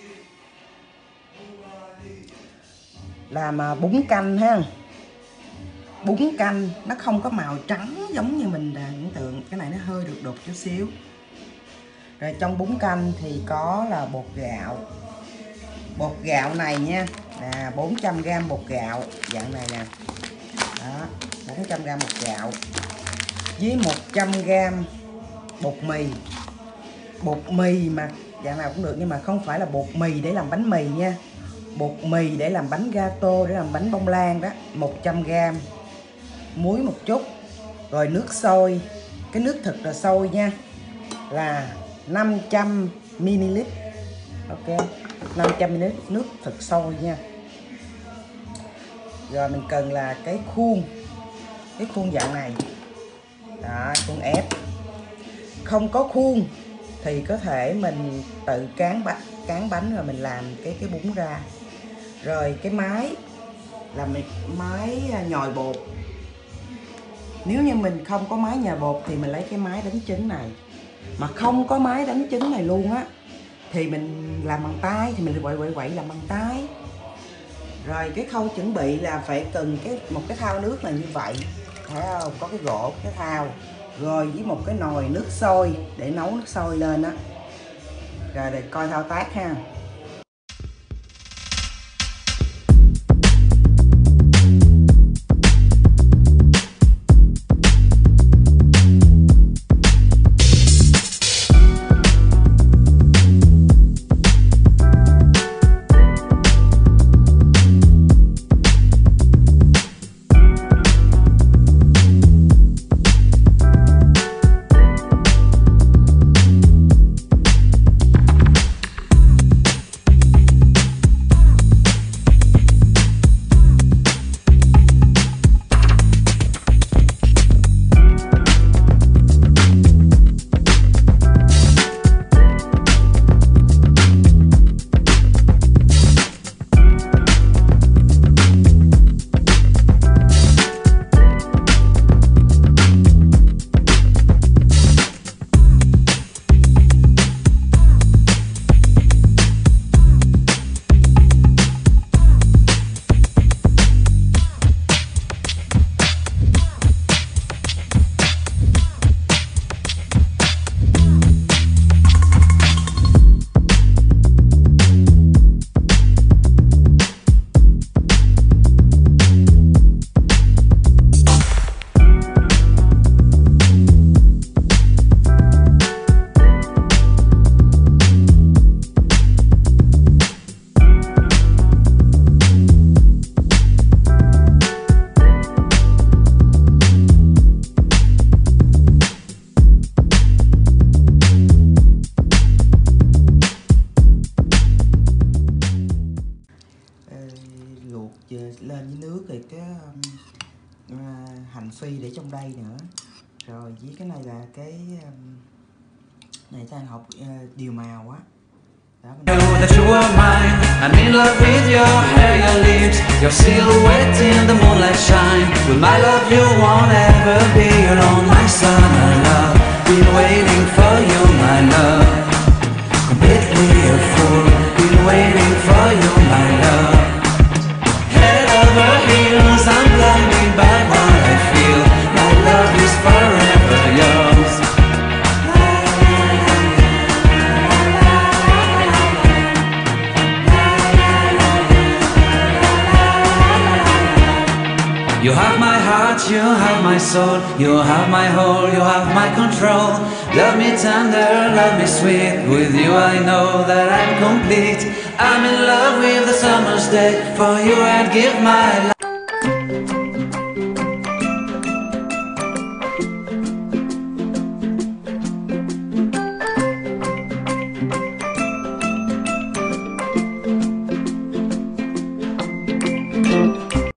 Làm bún canh ha. Bún canh nó không có màu trắng giống như mình tưởng tượng, cái này nó hơi được đục chút xíu. Rồi trong bún canh thì có là bột gạo. Bột gạo này nha là 400g bột gạo dạng này nè. Đó, 400g bột gạo với 100g bột mì. Bột mì mà dạng nào cũng được, nhưng mà không phải là bột mì để làm bánh mì nha. Bột mì để làm bánh gato, để làm bánh bông lan đó. 100g. Muối một chút. Rồi nước sôi. Cái nước thật là sôi nha, là 500ml. Ok, 500ml nước thật sôi nha. Rồi mình cần là cái khuôn. Cái khuôn dạng này. Đó, khuôn ép. Không có khuôn thì có thể mình tự cán bánh rồi mình làm cái bún ra. Rồi cái máy là máy nhồi bột. Nếu như mình không có máy nhồi bột thì mình lấy cái máy đánh trứng này. Mà không có máy đánh trứng này luôn á thì mình làm bằng tay, thì mình quậy làm bằng tay. Rồi cái khâu chuẩn bị là phải cần một cái thau nước là như vậy, thấy không? Có cái gỗ, cái thau, rồi với một cái nồi nước sôi để nấu nước sôi lên á. Rồi để coi thao tác ha. Lên với nước thì cái hành phi để trong đây nữa. Rồi với cái này là cái này ta học điều màu á. You have my heart, you have my soul, you have my whole, you have my control. Love me tender, love me sweet, with you I know that I'm complete. I'm in love with the summer's day, for you I'd give my life.